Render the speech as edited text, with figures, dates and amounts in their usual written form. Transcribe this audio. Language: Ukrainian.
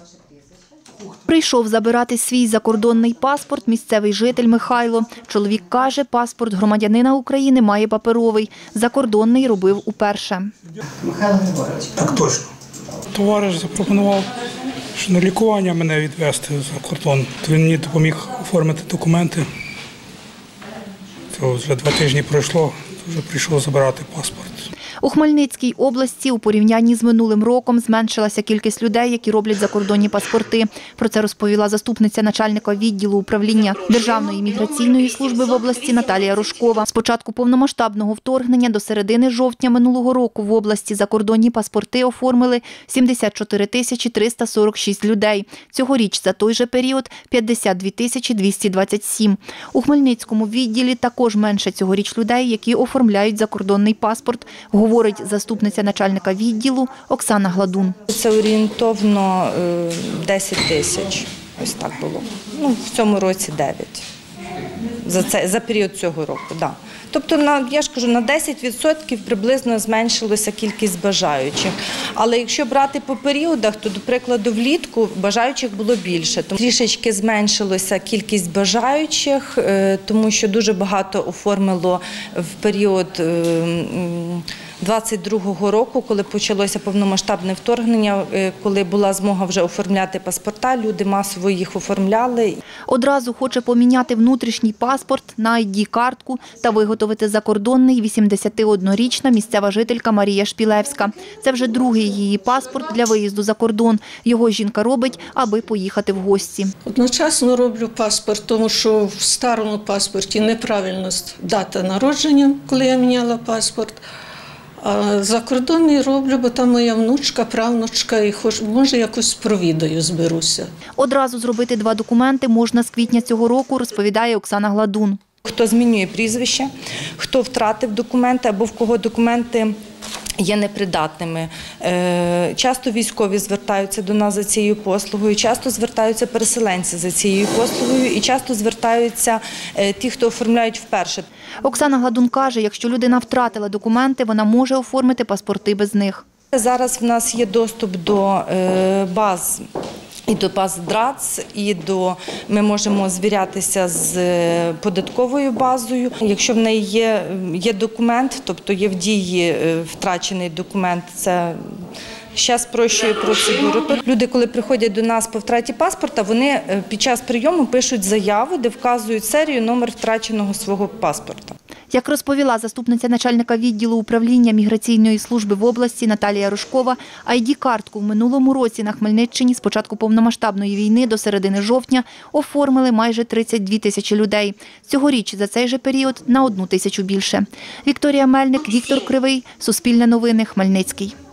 Прийшов забирати свій закордонний паспорт місцевий житель Михайло. Чоловік каже, паспорт громадянина України має паперовий. Закордонний робив уперше. Михайло Григорович. Так точно. Товариш запропонував, що на лікування мене відвезти за кордон. Він мені допоміг оформити документи. Це вже 2 тижні пройшло, вже прийшов забирати паспорт. У Хмельницькій області у порівнянні з минулим роком зменшилася кількість людей, які роблять закордонні паспорти. Про це розповіла заступниця начальника відділу управління Державної міграційної служби в області Наталія Рожкова. З початку повномасштабного вторгнення до середини жовтня минулого року в області закордонні паспорти оформили 74 346 людей. Цьогоріч за той же період – 52 227. У Хмельницькому відділі також менше цьогоріч людей, які оформляють закордонний паспорт, говорить заступниця начальника відділу Оксана Гладун. Це орієнтовно 10 тисяч, ось так було. В цьому році 9, за період цього року, да. Тобто, я ж кажу, на 10% приблизно зменшилася кількість бажаючих. Але якщо брати по періодах, то, до прикладу, влітку бажаючих було більше. Трішечки зменшилася кількість бажаючих, тому що дуже багато оформило в період 22-го року, коли почалося повномасштабне вторгнення, коли була змога вже оформляти паспорта, люди масово їх оформляли. Одразу хоче поміняти внутрішній паспорт на ID-картку та виготовити закордонний 81-річна місцева жителька Марія Шпілевська. Це вже другий її паспорт для виїзду за кордон. Його жінка робить, аби поїхати в гості. Одночасно роблю паспорт, тому що в старому паспорті неправильна дата народження, коли я міняла паспорт. А закордонний роблю, бо там моя внучка, правнучка, і може якось провідаю, зберуся. Одразу зробити 2 документи можна з квітня цього року, розповідає Оксана Гладун. Хто змінює прізвище, хто втратив документи або в кого документи є непридатними. Часто військові звертаються до нас за цією послугою, часто звертаються переселенці за цією послугою і часто звертаються ті, хто оформляють вперше. Оксана Гладун каже, якщо людина втратила документи, вона може оформити паспорти без них. Зараз в нас є доступ до баз. І до баз ДРАЦ, ми можемо звірятися з податковою базою. Якщо в неї є документ, тобто є в дії втрачений документ, це ще спрощує процедуру. Люди, коли приходять до нас по втраті паспорта, вони під час прийому пишуть заяву, де вказують серію, номер втраченого свого паспорта. Як розповіла заступниця начальника відділу управління міграційної служби в області Наталія Рожкова, ID-картку в минулому році на Хмельниччині з початку повномасштабної війни до середини жовтня оформили майже 32 тисячі людей. Цьогоріч за цей же період на 1 тисячу більше. Вікторія Мельник, Віктор Кривий, Суспільне новини, Хмельницький.